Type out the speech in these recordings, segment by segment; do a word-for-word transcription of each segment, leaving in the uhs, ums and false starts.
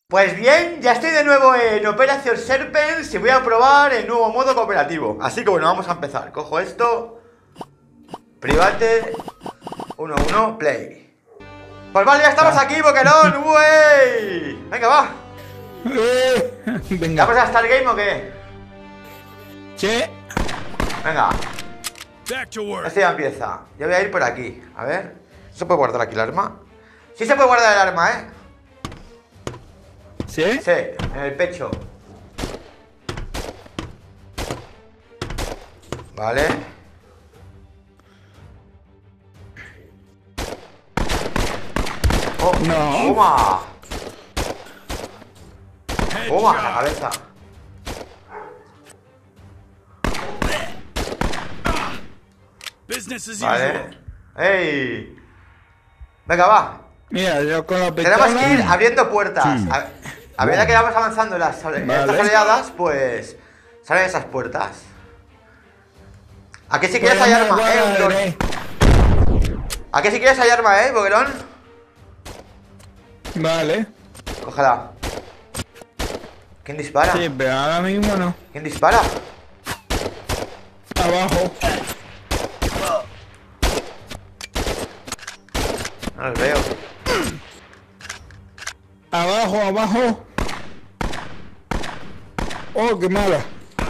Pues bien, ya estoy de nuevo en Operation Serpents y voy a probar el nuevo modo cooperativo. Así que bueno, vamos a empezar. Cojo esto. Private. uno uno, play. Pues vale, ya estamos aquí, Boquerón. ¡Uey! Venga, va. Venga. ¿Vamos a Stargame o qué? Sí. Venga. Este ya empieza. Yo voy a ir por aquí. A ver. ¿Se puede guardar aquí el arma? Sí se puede guardar el arma, ¿eh? ¿Sí? Sí, en el pecho. Vale. Oh, no. ¡Toma! ¡Toma! La cabeza. Vale. ¡Ey! Venga, va. Mira, yo con la pistola. Tenemos que ir abriendo puertas. Sí. A, a medida que vamos avanzando en las en Vale. estas oleadas, pues salen esas puertas. ¿A qué si quieres hay arma, eh, Boquerón? ¿A qué si quieres hay arma, eh, Boquerón? Vale. Cógela. ¿Quién dispara? Sí, pero ahora mismo no. ¿Quién dispara? Abajo. No los veo. Abajo, abajo. Oh, qué mala.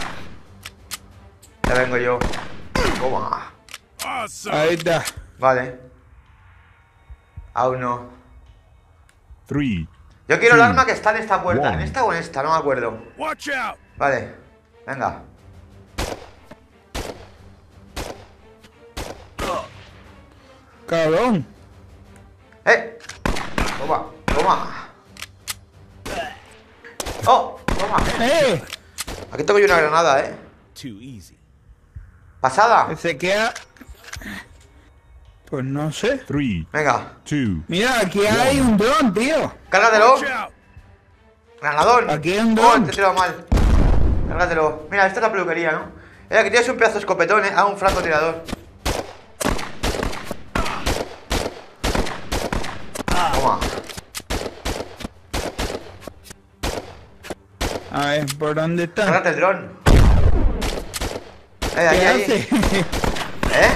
Ya vengo yo. Toma. Ahí está. Vale. Aún no. Three. Yo quiero el Sí. arma que está en esta puerta. Wow. ¿En esta o en esta? No me acuerdo. Watch out. Vale. Venga. Cabrón. ¡Eh! Toma, toma. ¡Oh! Toma. ¡Eh! Aquí tengo yo una granada, ¿eh? Too easy. ¿Pasada? Se queda. Pues no sé. Three, Venga. two. Mira, aquí hay un dron, tío. Cárgatelo. Watch out. Granadón. Aquí hay un Oh, dron. te he tirado mal. Cárgatelo. Mira, esta es la peluquería, ¿no? Eh, aquí tienes un pedazo de escopetón, ¿eh? Ah, un francotirador. Toma. A ver, ¿por dónde está? Cárgate el dron. Eh, ahí, ¿Qué ahí. hace? ¿Eh?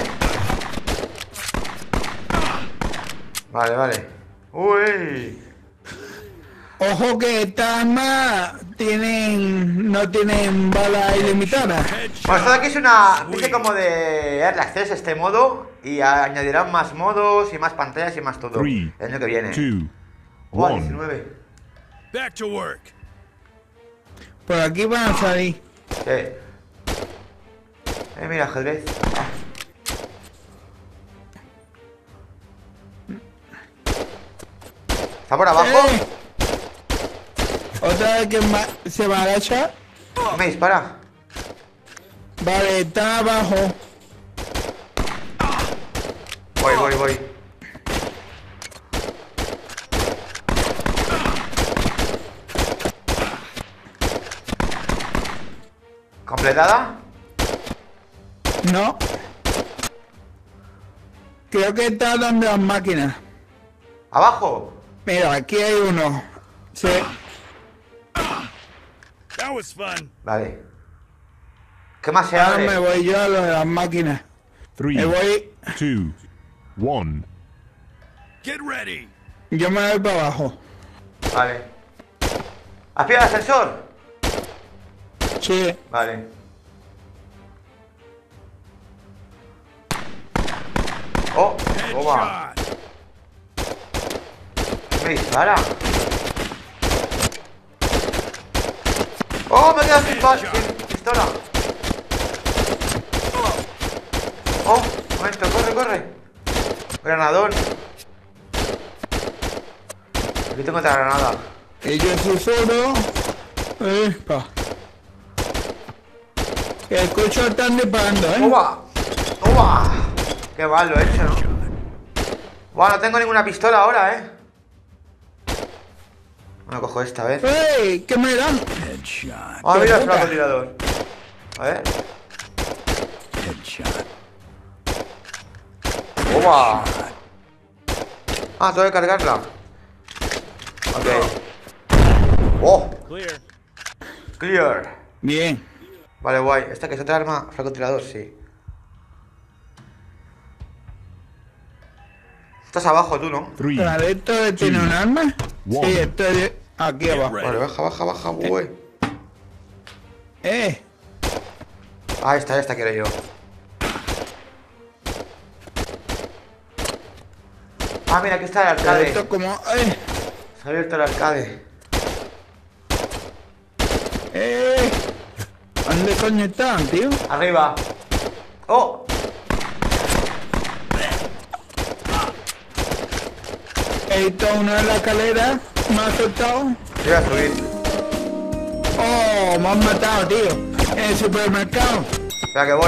Vale, vale. Uy. Ojo que estas armas tienen. No tienen balas ilimitadas. Bueno, esto de aquí es una especie como de Early Access este modo. Y añadirán más modos y más pantallas y más todo Three, el año que viene. two, Uah, one. diecinueve. Back to work. Por aquí van a salir. Sí. Eh, mira, ajedrez. Ah. ¿Está por abajo? ¡Eh! Otra vez que ma- se va a agachar. ¿Quién me dispara? Vale, está abajo. Voy, voy, voy. ¿Completada? No. Creo que está dando las máquinas. ¿Abajo? Mira, aquí hay uno. Sí. That was fun. Vale. ¿Qué más se Ahora me abre? voy yo a lo de las máquinas. Three, Me voy. two, one. Get ready. Yo me voy para abajo. Vale. ¿Has pillado el ascensor? Sí. Vale. Oh, toma. Headshot. Me dispara. Oh, me he quedado sin, pa- sin pistola. Oh, un momento, corre, corre. Granadón. Aquí tengo otra granada. Ellos sí solo. Epa. Que escucho están disparando, ¿eh? ¡Toma! ¡Toma! Qué mal lo he hecho, ¿no? Buah, no tengo ninguna pistola ahora, ¿eh? Bueno, cojo esta, a ver. ¡Ey! ¿Qué me dan? Headshot. Ah, mira el puta. francotirador. A ver. Headshot. ¡Toma! Ah, tengo que cargarla. Ok. ¡Oh! Clear. Clear. Bien. Vale, guay. ¿Esta que es otra arma? Francotirador, sí. Estás abajo tú, ¿no? Three. Vale, ¿esto tiene un arma? One. Sí, esto es aquí abajo. Vale, baja, baja, baja, güey. Eh, Ah, esta, esta quiero yo. Ah, mira, aquí está el pero arcade. esto como... Eh, Se ha abierto el arcade. eh. ¿Dónde coño están, tío? Arriba. ¡Oh! He visto uno en la escalera, me ha asustado. Voy a subir. Oh, me han matado, tío. En el supermercado. Espera que voy.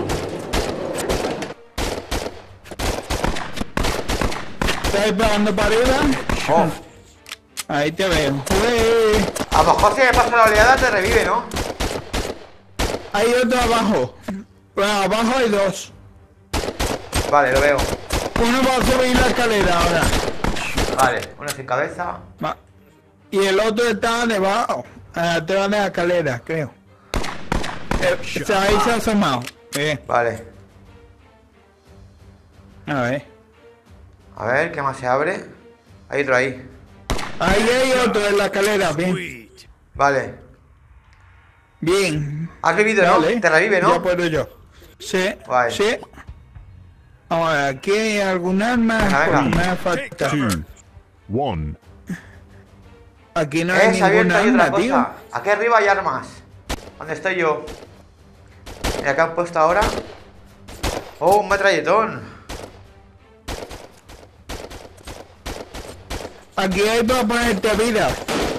¿Estás disparando para arriba? Oh. Ahí te veo. Ué. A lo mejor si me pasa la oleada te revive, ¿no? Hay otro abajo. Bueno, abajo hay dos. Vale, lo veo. Uno va a subir la escalera ahora. Vale, uno sin cabeza. Va. Y el otro está debajo. Atrás de la escalera, creo. Eh, o sea, ahí se ha asomado. Eh, Vale. a ver. A ver, ¿qué más se abre? Hay otro ahí. Ahí hay otro en la escalera, bien. Sweet. Vale. Bien. Has vivido, ¿no? Vale. Te revive, Ya ¿no? puedo yo. Sí, Guay. sí. Ahora, aquí hay algún arma. Venga, venga. Pues me falta. Two. One. Aquí no hay Eh, se ha abierto ningún ahí otra arma, tío. cosa. Aquí arriba hay armas. ¿Dónde estoy yo? Mira, ¿qué han puesto ahora? Oh, un metralletón. Aquí hay para ponerte vida.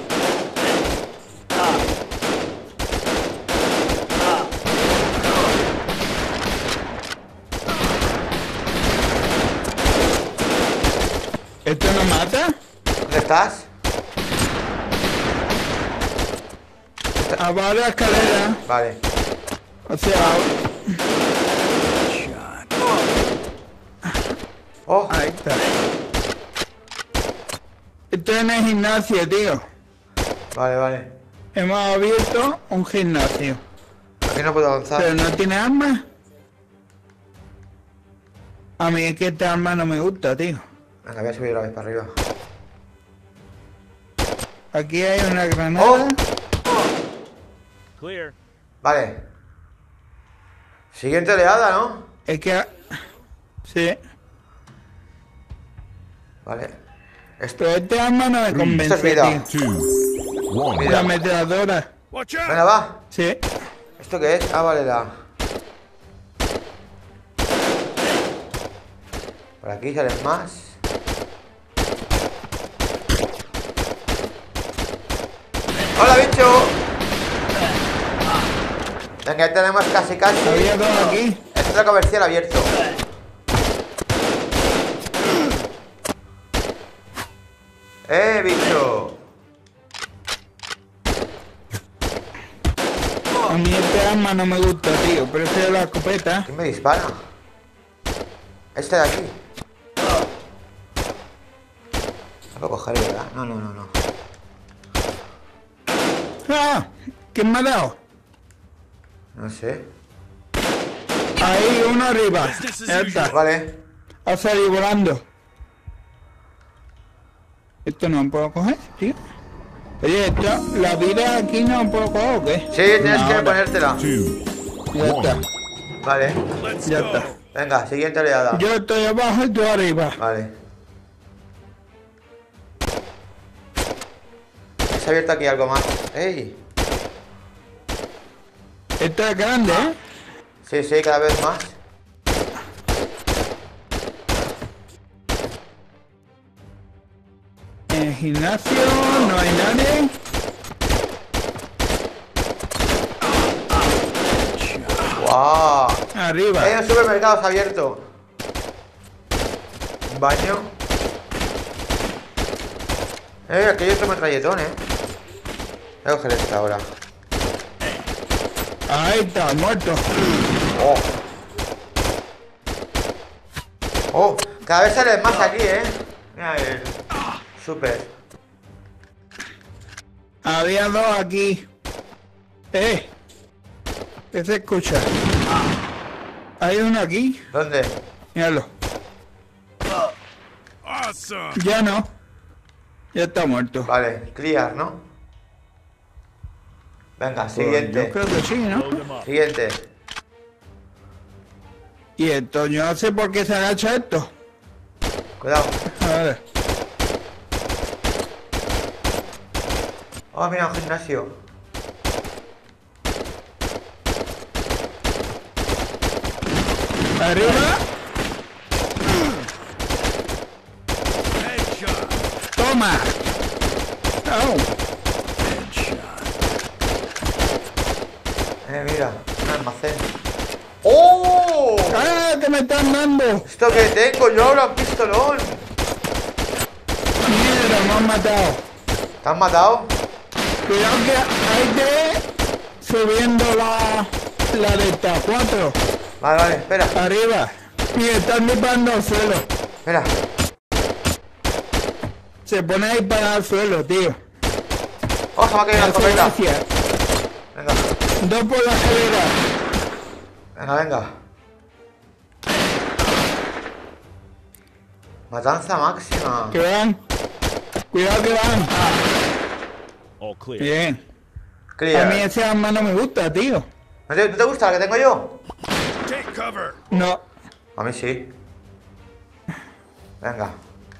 ¿Esto no mata? ¿Dónde estás? Abajo de la escalera. Vale. O sea, Oh, ahí está. Esto es en el gimnasio, tío. vale, vale. Hemos abierto un gimnasio. Aquí no puedo Pero avanzar. no tiene armas. A mí es que esta arma no me gusta, tío. Venga, voy a subir otra vez para arriba. Aquí hay una granada. Oh. Clear. Vale. Siguiente oleada, ¿no? Es que... Sí. Vale. Esto. Pero este arma no me Esto convence, es vida. tío. Two. One. Mira. La ametralladora. Watch Venga, out. va. Sí. ¿Esto qué es? Ah, vale, la. Por aquí salen más. ¡Hola, bicho! Venga, ya tenemos casi casi Había dos aquí. el centro comercial abierto. ¡Eh, bicho! A mí este arma no me gusta, tío. Prefiero la escopeta. ¿Quién me dispara? Este de aquí. No puedo coger, ¿verdad? No, no, no, no. ¡Ah! ¿Quién me ha dado? No sé. Ahí, uno arriba. Business as Ya está. usual. Vale. Ha salido volando. Esto no lo puedo coger, tío. Oye, esto, la vida aquí no lo puedo coger, ¿o qué? Sí, tienes No, que ahora. ponértela. Two. Ya está. One. Vale. Let's Ya go. está. Venga, siguiente oleada. Yo estoy abajo y tú arriba. Vale. Se ha abierto aquí algo más. ¡Ey! Esto es grande, ¿eh? Sí, sí, cada vez más. En el gimnasio no hay nadie. ¡Guau! Arriba. Hay un supermercado abierto. Un baño. Eh, aquí hay otro metralletón, eh. Voy a coger esta ahora. Ahí está, muerto. Oh. Oh, cada vez salen más aquí, eh. Mira el super. Había dos aquí. Eh. ¿Qué se escucha? Hay uno aquí. ¿Dónde? Míralo. Ya no. Ya está muerto. Vale, clear, ¿no? Venga, Pues siguiente. yo creo que sí, ¿no? Siguiente. Y esto, yo no sé por qué se agacha esto. Cuidado. A ver. Oh, mira, un gimnasio. Arriba. Toma. Oh. Eh, mira, un almacén. ¡Oh! ¡Ah, que me están dando! ¿Esto que tengo yo ahora? Un pistolón. Mierda, me han matado. ¿Te han matado? Cuidado que hay que subiendo la, la de esta cuatro. Vale, vale, espera. Arriba. Y están disparando al suelo. Espera. Se pone ahí para el suelo, tío. Oh, se me ha caído una Hace escopeta. gracia. Venga, Dos por la escalera. venga, venga. Matanza máxima. Que van. Cuidado que van. All clear. Bien. A mí Clear. ese arma no me gusta, tío. ¿No te, no te gusta la que tengo yo? Take cover. No. A mí sí. Venga.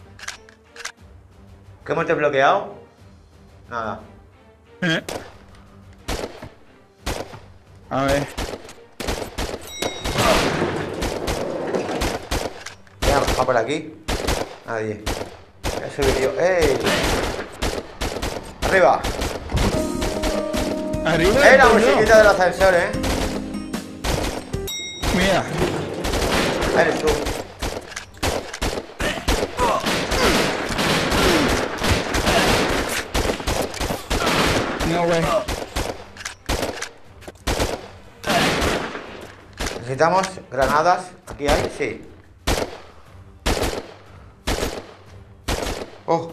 ¿Qué hemos desbloqueado? Nada. Eh. A ver. Voy a bajar por aquí. Nadie. Voy a subir yo. ¡Ey! Arriba. Arriba. ¡Eh, la estoy yo. musiquita del ascensor, eh! Mira. Eres tú. No, güey. Necesitamos granadas. ¿Aquí hay? Sí. Oh,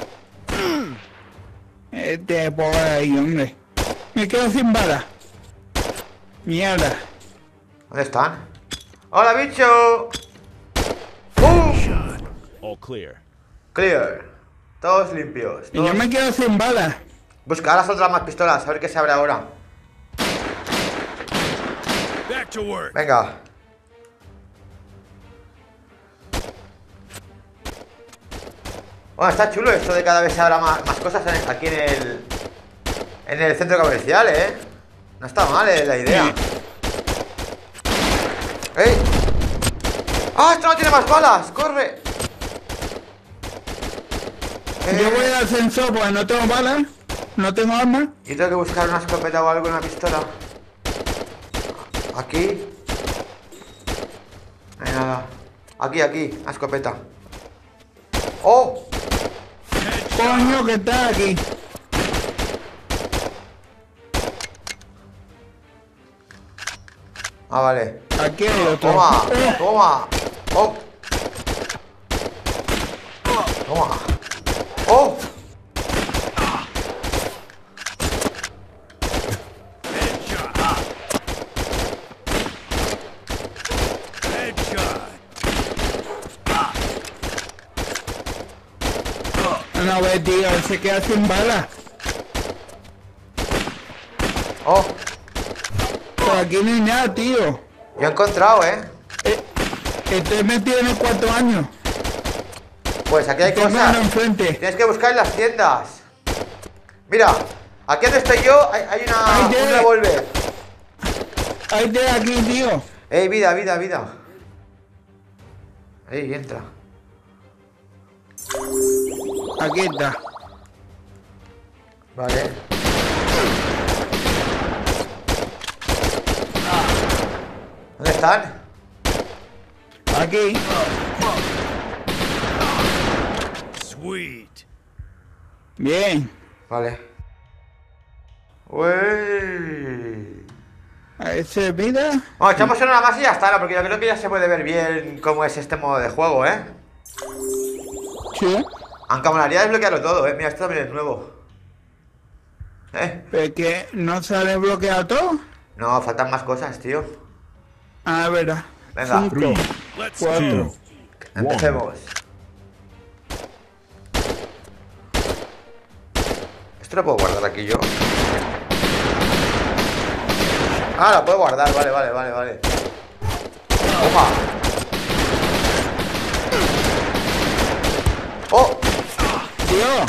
Este pobre ahí, hombre. Me quedo sin bala. Mierda. ¿dónde están? ¡Hola, bicho! ¡Uh! All clear. Clear. Todos limpios. Y yo todos- me quedo sin bala. Busca las otras más pistolas, a ver qué se abre ahora. Back to work. Venga. Bueno, está chulo esto de cada vez se abra más, más cosas en- aquí en el... En el centro comercial, ¿eh? No está mal, eh, la idea. ¡Ey! ¡Ah, esto no tiene más balas! ¡Corre! Eh, Yo voy al ascensor porque no tengo balas. No tengo armas. Yo tengo que buscar una escopeta o algo, una pistola. Aquí. No hay nada. Aquí, aquí, una escopeta. ¡Oh! Coño, que está aquí. Ah, vale. Aquí hay otro. Toma, Eh, toma. Oh. Toma. Oh. No ve, tío, él se queda sin balas. Oh. Por aquí no hay nada, tío. Yo he encontrado, ¿eh? Eh, estoy metido en el cuarto año. Pues aquí hay Tengo uno cosas. enfrente. Tienes que buscar en las tiendas. Mira, aquí donde estoy yo hay, hay una, Ay, de- un revólver. Hay de aquí, tío. Ey, vida, vida, vida. Ey, entra. Aquí está. Vale. ¿Dónde están? Aquí. Sweet. Bien. Vale. Uy. A ese vida. Bueno, echamos una más y ya está, ¿no? Porque yo creo que ya se puede ver bien cómo es este modo de juego, ¿eh? Sí. Aunque molaría desbloquearlo todo, ¿eh? Mira, esto también es nuevo. ¿Eh? ¿Pero que no se ha desbloqueado todo? No, faltan más cosas, tío. A ver, Venga. cinco, Let's cuatro. go. Empecemos. Esto lo puedo guardar aquí yo. Ah, lo puedo guardar, vale, vale, vale, vale. Toma. ¡Oh! Tío,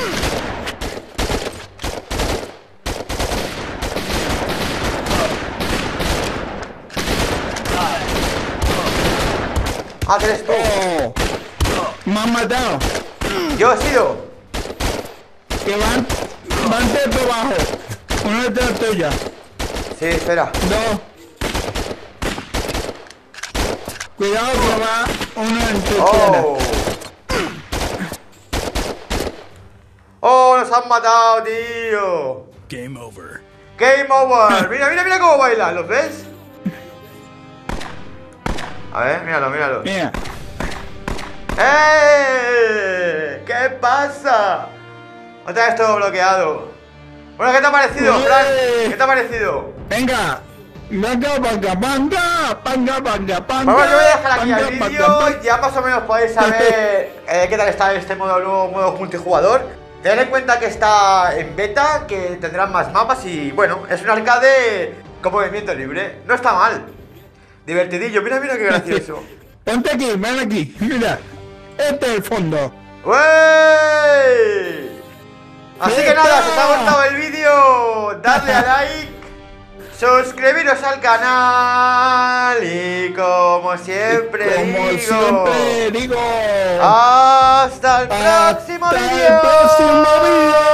¡Ah, que eres tú! oh, me han matado. ¡Yo he sido! Que van, van de por abajo. Uno detrás tuya. Sí, espera. Dos. Cuidado que va uno en tu izquierda. ¡Oh! ¡Oh, nos han matado, tío! Game over. ¡Game over! Mira, mira, mira cómo baila, ¿los ves? A ver, míralo, míralo. Mira, ¡Eh! ¿Qué pasa? Otra vez todo bloqueado. Bueno, ¿qué te ha parecido, Fran? ¿Qué te ha parecido? venga. Venga, venga, venga, venga, venga, venga. Bueno, yo voy a dejar aquí venga, el venga, vídeo. venga. Ya más o menos podéis saber eh, qué tal está este modo nuevo, modo multijugador. Tened en cuenta que está en beta, que tendrán más mapas y bueno, es un arcade con movimiento libre. No está mal. Divertidillo, mira, mira qué gracioso. Ponte aquí, ven aquí, mira. Este es el fondo. ¡Wey! Así que nada, si os ha gustado el vídeo, dadle a like, suscribiros al canal y como siempre Como digo, siempre digo. hasta el Hasta próximo el vídeo. próximo vídeo.